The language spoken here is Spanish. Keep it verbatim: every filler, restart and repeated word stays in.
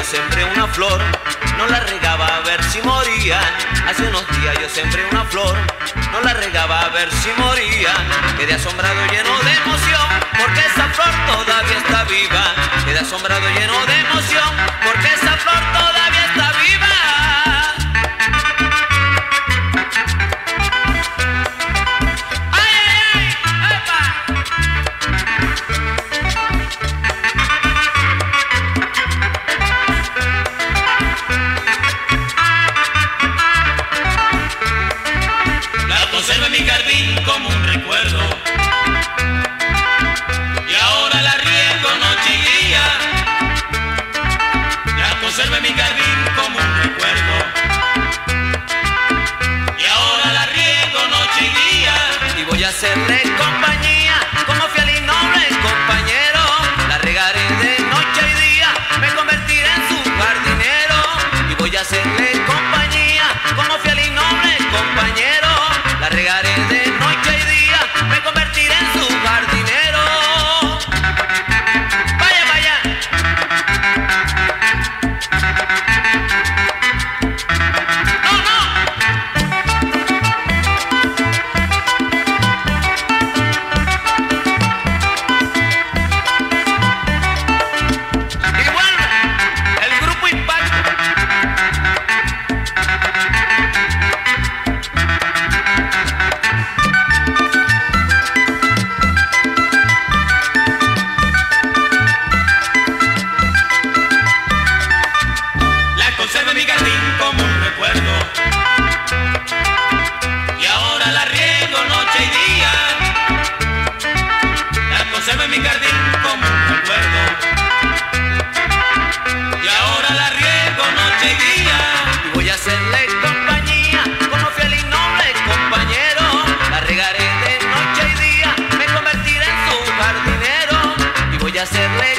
sembré una flor, no la regaba a ver si moría. Hace unos días yo sembré una flor, no la regaba a ver si moría. Quedé asombrado lleno de emoción, porque esa flor todavía está viva. Quedé asombrado lleno de emoción, porque esa flor todavía está viva. Conservo en mi jardín como un recuerdo y ahora la riego noche y día. La conservo en mi jardín como un recuerdo y ahora la riego noche y día. Y voy a hacerle compañía como fiel y noble compañero. La regaré de noche y día, me convertiré en su jardinero. Y voy a hacerle compañía como fiel y noble compañero. La regaré de noche y día, me convertiré en su jardinero. Vaya, vaya. No, no. Y vuelve el grupo Impacto. Conservo en mi jardín como un recuerdo y ahora la riego noche y día. La conservo en mi jardín como un recuerdo y ahora la riego noche y día. Y voy a hacerle compañía como fiel y noble compañero. La regaré de noche y día, me convertiré en su jardinero. Y voy a hacerle